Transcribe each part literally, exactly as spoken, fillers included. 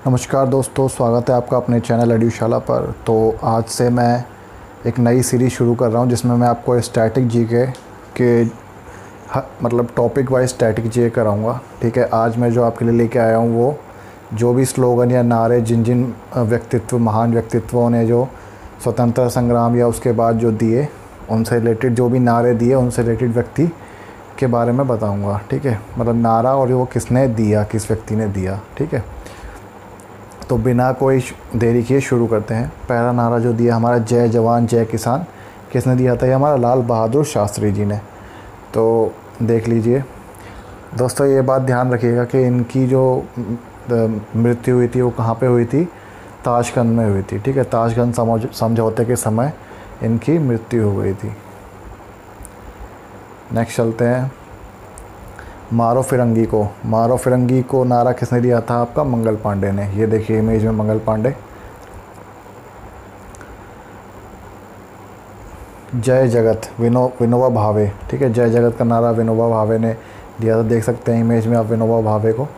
नमस्कार दोस्तों, स्वागत है आपका अपने चैनल एड्यूशाला पर। तो आज से मैं एक नई सीरीज़ शुरू कर रहा हूं जिसमें मैं आपको स्टैटिक जीके के ह- मतलब टॉपिक वाइज स्टैटिक जीके कराऊंगा। ठीक है, आज मैं जो आपके लिए लेके आया हूं वो जो भी स्लोगन या नारे जिन जिन व्यक्तित्व महान व्यक्तित्वों ने जो स्वतंत्रता संग्राम या उसके बाद जो दिए, उनसे रिलेटेड जो भी नारे दिए, उनसे रिलेटेड व्यक्ति के बारे में बताऊँगा। ठीक है, मतलब नारा और वो किसने दिया, किस व्यक्ति ने दिया। ठीक है, तो बिना कोई देरी किए शुरू करते हैं। पहला नारा जो दिया हमारा जय जवान जय किसान, किसने दिया था? ये हमारा लाल बहादुर शास्त्री जी ने। तो देख लीजिए दोस्तों, ये बात ध्यान रखिएगा कि इनकी जो मृत्यु हुई थी वो कहाँ पे हुई थी? ताशकंद में हुई थी। ठीक है, ताशकंद समझौते के समय इनकी मृत्यु हो गई थी। नेक्स्ट चलते हैं, मारो फिरंगी को। मारो फिरंगी को नारा किसने दिया था? आपका मंगल पांडे ने। ये देखिए इमेज में मंगल पांडे। जय जगत विनो विनोबा भावे। ठीक है, जय जगत का नारा विनोबा भावे ने दिया था। देख सकते हैं इमेज में आप विनोबा भावे को।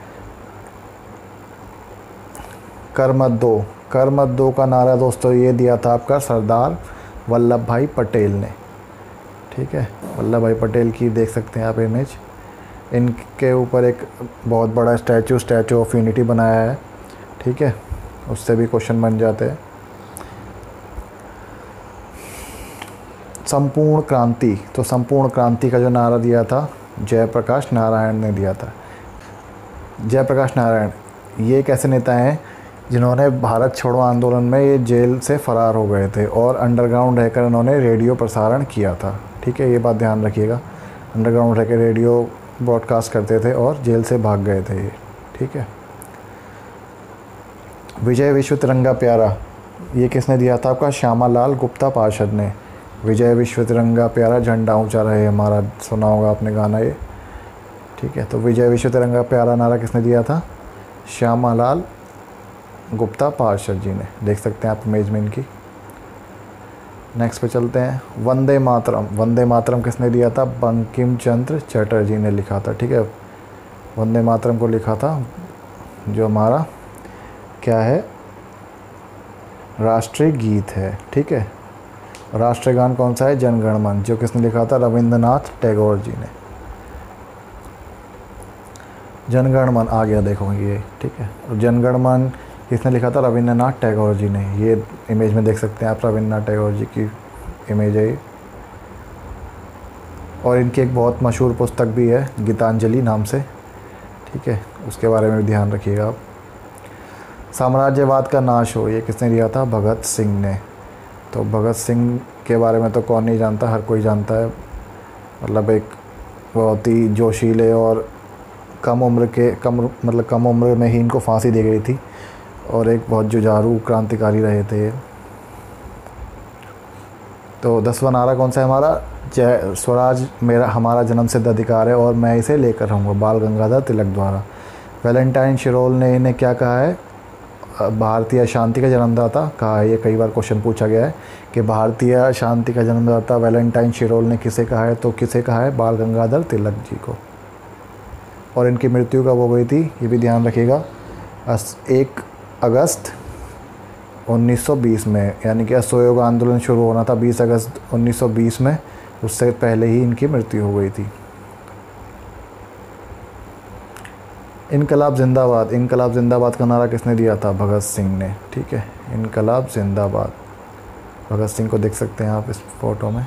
कर मत दो। कर मत दो का नारा दोस्तों ये दिया था आपका सरदार वल्लभ भाई पटेल ने। ठीक है, वल्लभ भाई पटेल की देख सकते हैं आप इमेज। इनके ऊपर एक बहुत बड़ा स्टैचू स्टैचू ऑफ यूनिटी बनाया है। ठीक है, उससे भी क्वेश्चन बन जाते हैं। संपूर्ण क्रांति। तो संपूर्ण क्रांति का जो नारा दिया था जयप्रकाश नारायण ने दिया था। जयप्रकाश नारायण ये एक ऐसे नेता हैं जिन्होंने भारत छोड़ो आंदोलन में ये जेल से फ़रार हो गए थे और अंडरग्राउंड रहकर उन्होंने रेडियो प्रसारण किया था। ठीक है, ये बात ध्यान रखिएगा। अंडरग्राउंड रहकर रेडियो ब्रॉडकास्ट करते थे और जेल से भाग गए थे ये। ठीक है, विजय विश्व तिरंगा प्यारा ये किसने दिया था? आपका श्यामालाल गुप्ता पार्षद ने। विजय विश्व तिरंगा प्यारा, झंडा ऊंचा रहे हमारा, सुना होगा आपने गाना ये। ठीक है, तो विजय विश्व तिरंगा प्यारा नारा किसने दिया था? श्यामालाल गुप्ता पार्षद जी ने। देख सकते हैं आप इमेज में इनकी। नेक्स्ट पे चलते हैं, वंदे मातरम। वंदे मातरम किसने दिया था? बंकिम चंद्र चटर्जी ने लिखा था। ठीक है, वंदे मातरम को लिखा था जो हमारा क्या है, राष्ट्रीय गीत है। ठीक है, राष्ट्रीय गान कौन सा है? जनगण मन, जो किसने लिखा था? रविंद्रनाथ टैगोर जी ने। जनगण मन आ गया, देखो ये। ठीक है, और जनगण मन किसने लिखा था? रविंद्रनाथ टैगोर जी ने। ये इमेज में देख सकते हैं आप, रविंद्रनाथ टैगोर जी की इमेज है ये। और इनकी एक बहुत मशहूर पुस्तक भी है गीतांजलि नाम से। ठीक है, उसके बारे में भी ध्यान रखिएगा आप। साम्राज्यवाद का नाश हो ये किसने दिया था? भगत सिंह ने। तो भगत सिंह के बारे में तो कौन नहीं जानता, हर कोई जानता है। मतलब एक बहुत ही जोशीले और कम उम्र के कम मतलब कम उम्र में ही इनको फांसी दी गई थी और एक बहुत जुझारू क्रांतिकारी रहे थे। तो दसवां नारा कौन सा है हमारा? जय स्वराज मेरा हमारा जन्म सिद्ध अधिकार है और मैं इसे लेकर रहूँगा, बाल गंगाधर तिलक द्वारा। वैलेंटाइन शिरोल ने इन्हें क्या कहा है? भारतीय शांति का जन्मदाता कहा है। ये कई बार क्वेश्चन पूछा गया है कि भारतीय शांति का जन्मदाता वैलेंटाइन शिरोल ने किसे कहा है? तो किसे कहा है? बाल गंगाधर तिलक जी को। और इनकी मृत्यु कब हो गई थी ये भी ध्यान रखिएगा, एक अगस्त उन्नीस सौ बीस में। यानी कि असहयोग आंदोलन शुरू होना था बीस अगस्त उन्नीस सौ बीस में, उससे पहले ही इनकी मृत्यु हो गई थी। इनकलाब जिंदाबाद। इनकलाब जिंदाबाद का नारा किसने दिया था? भगत सिंह ने। ठीक है, इनकलाब जिंदाबाद, भगत सिंह को देख सकते हैं आप इस फोटो में।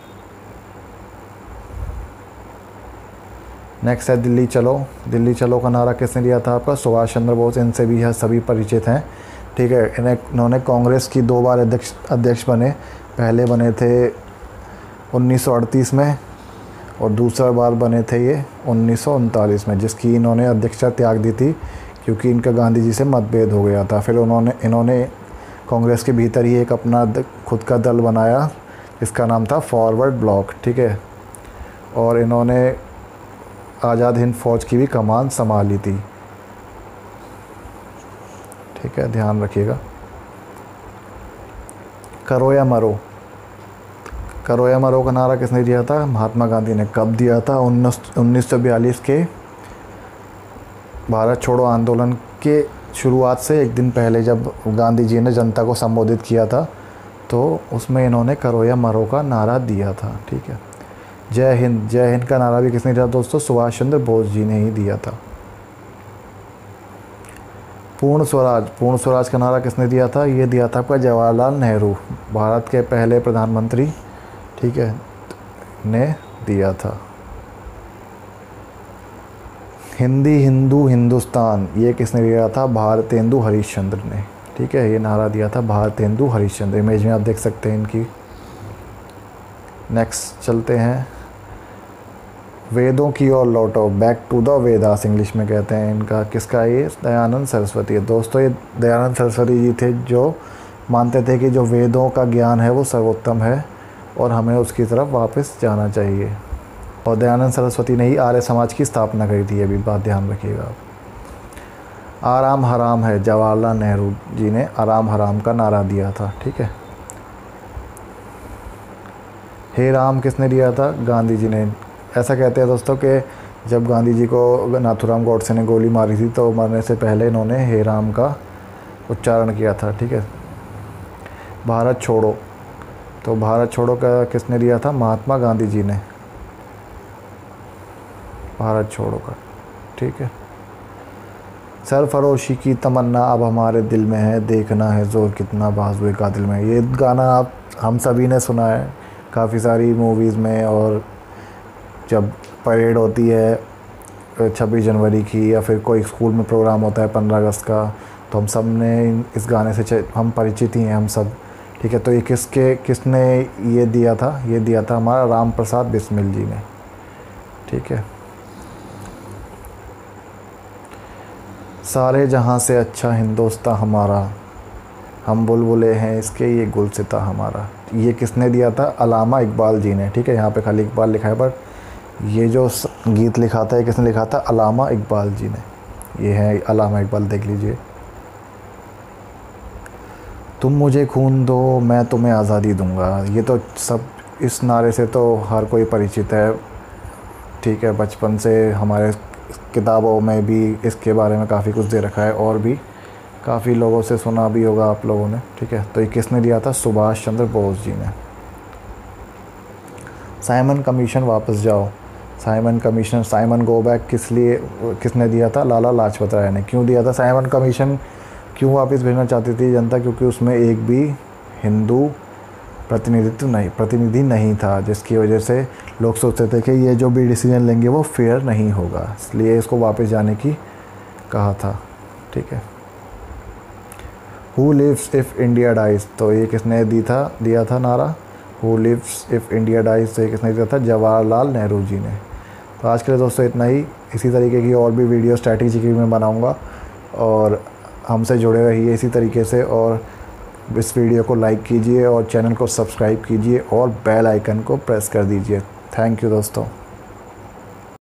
नेक्स्ट है दिल्ली चलो। दिल्ली चलो का नारा किसने दिया था? आपका सुभाष चंद्र बोस। इनसे भी यह सभी परिचित हैं। ठीक है, इन्हें इन्होंने कांग्रेस की दो बार अध्यक्ष अध्यक्ष बने। पहले बने थे उन्नीस सौ अड़तीस में और दूसरा बार बने थे ये उन्नीस सौ उनतालीस में, जिसकी इन्होंने अध्यक्षता त्याग दी थी क्योंकि इनका गांधी जी से मतभेद हो गया था। फिर उन्होंने इन्होंने कांग्रेस के भीतर ही एक अपना खुद का दल बनाया जिसका नाम था फॉरवर्ड ब्लॉक। ठीक है, और इन्होंने आज़ाद हिंद फौज की भी कमान संभाली थी। ठीक है, ध्यान रखिएगा। करो या मरो। करो या मरो का नारा किसने दिया था? महात्मा गांधी ने। कब दिया था? उन्नीस उन्नीस सौ बयालीस के भारत छोड़ो आंदोलन के शुरुआत से एक दिन पहले जब गांधी जी ने जनता को संबोधित किया था तो उसमें इन्होंने करो या मरो का नारा दिया था। ठीक है, जय हिंद, जय हिंद का नारा भी किसने दिया दोस्तों? सुभाष चंद्र बोस जी ने ही दिया था। पूर्ण स्वराज, पूर्ण स्वराज का नारा किसने दिया था? ये दिया था आपका जवाहरलाल नेहरू, भारत के पहले प्रधानमंत्री, ठीक है, ने दिया था। हिंदी, हिंदू, हिंदुस्तान, ये किसने दिया था? भारतेंदु हरिश्चंद्र ने। ठीक है, ये नारा दिया था भारतेंदु हरिश्चंद्र। इमेज में आप देख सकते हैं इनकी। नेक्स्ट चलते हैं, वेदों की ओर लौटो, back to the Vedas English में कहते हैं इनका। किसका? ये दयानंद सरस्वती है दोस्तों। ये दयानंद सरस्वती जी थे जो मानते थे कि जो वेदों का ज्ञान है वो सर्वोत्तम है और हमें उसकी तरफ वापस जाना चाहिए। और दयानंद सरस्वती ने ही आर्य समाज की स्थापना करी थी, ये भी बात ध्यान रखिएगा आप। आराम हराम है, जवाहरलाल नेहरू जी ने आराम हराम का नारा दिया था। ठीक है, हे राम किसने दिया था? गांधी जी ने। ऐसा कहते हैं दोस्तों कि जब गांधी जी को नाथूराम गॉडसे ने गोली मारी थी तो मरने से पहले इन्होंने हे राम का उच्चारण किया था। ठीक है, भारत छोड़ो, तो भारत छोड़ो का किसने दिया था? महात्मा गांधी जी ने, भारत छोड़ो का। ठीक है, सरफरोशी की तमन्ना अब हमारे दिल में है, देखना है जोर कितना बाजुए का दिल में। ये गाना आप हम सभी ने सुना है काफ़ी सारी मूवीज़ में, और जब परेड होती है छब्बीस जनवरी की या फिर कोई स्कूल में प्रोग्राम होता है पंद्रह अगस्त का, तो हम सब ने इस गाने से हम परिचित ही हैं हम सब। ठीक है, तो ये किसके किसने ये दिया था? ये दिया था हमारा राम प्रसाद बिस्मिल जी ने। ठीक है, सारे जहां से अच्छा हिंदुस्तान हमारा, हम बुलबुले हैं इसके ये गुलसिता हमारा। ये किसने दिया था? अलामा इकबाल जी ने। ठीक है, यहाँ पे खाली इकबाल लिखा है पर ये जो गीत लिखा था ये किसने लिखा था? अलामा इकबाल जी ने। ये है अलामा इकबाल, देख लीजिए। तुम मुझे खून दो मैं तुम्हें आज़ादी दूंगा, ये तो सब इस नारे से तो हर कोई परिचित है। ठीक है, बचपन से हमारे किताबों में भी इसके बारे में काफ़ी कुछ दे रखा है और भी काफ़ी लोगों से सुना भी होगा आप लोगों ने। ठीक है, तो ये किसने दिया था? सुभाष चंद्र बोस जी ने। साइमन कमीशन वापस जाओ, Simon Commission, Simon go back किस लिए किसने दिया था? लाला लाजपत राय ने। क्यों दिया था साइमन कमीशन? क्यों वापस भेजना चाहती थी जनता? क्योंकि उसमें एक भी हिंदू प्रतिनिधित्व नहीं प्रतिनिधि नहीं था, जिसकी वजह से लोग सोचते थे कि ये जो भी डिसीजन लेंगे वो फेयर नहीं होगा, इसलिए इसको वापस जाने की कहा था। ठीक है, who lives if India dies, तो ये किसने दी था दिया था नारा? Who lives if India dies, तो ये किसने दिया था? जवाहरलाल नेहरू जी ने। तो आज के लिए दोस्तों इतना ही। इसी तरीके की और भी वीडियो स्ट्रैटेजी की मैं बनाऊंगा और हमसे जुड़े रहिए इसी तरीके से, और इस वीडियो को लाइक कीजिए और चैनल को सब्सक्राइब कीजिए और बेल आइकन को प्रेस कर दीजिए। थैंक यू दोस्तों।